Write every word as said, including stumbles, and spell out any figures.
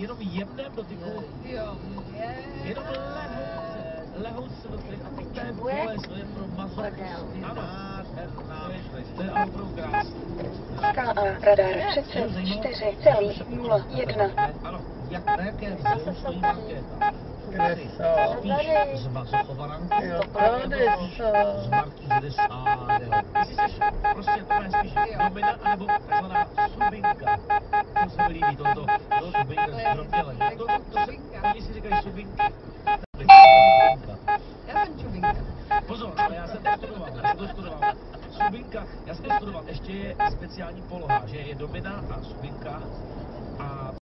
jenom jemném dotyku. Jo, je. Jenom lehouce, lehouce dotyk. A teď to je bolest, to je pro mazochysty. Ano, nádherná. To je ale opravdu krásný. K A radar třicet čtyři celá nula jedna. Ano, jak, na jaké vzoru stojí markéta? Kde jsou? Spíš z mazochovananku, Jo, tady jsou. z Markýze Sade. Jestli jsi prostě to je spíš domina, anebo takzvaná subinka. To se mi líbí, tohoto, toho subinka zdrobnělení. To, to, to se, oni si říkají subinky. Já jsem čubinka. Pozor, ale já jsem to studoval, já jsem to studoval. Subinka, já jsem to studoval, ještě je speciální poloha, že je domina a subinka. A